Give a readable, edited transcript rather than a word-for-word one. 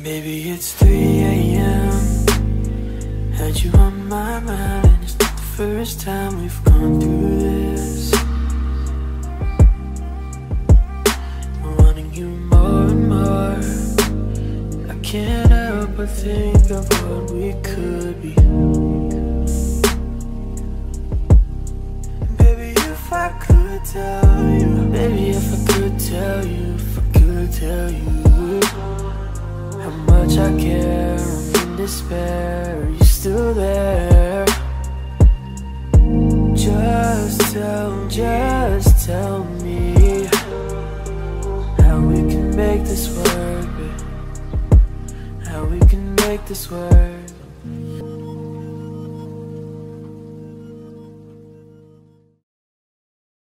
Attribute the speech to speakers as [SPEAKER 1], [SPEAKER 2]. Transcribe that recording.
[SPEAKER 1] Baby, it's 3 a.m. Had you on my mind, and it's not the first time we've gone through this. I'm wanting you more and more. I can't help but think of what we could be. Baby, if I could tell you, baby, if I could tell you, if I could tell you how much I care, I'm in despair. Are you still there? Just tell me how we can make this work, babe. How we can make this work.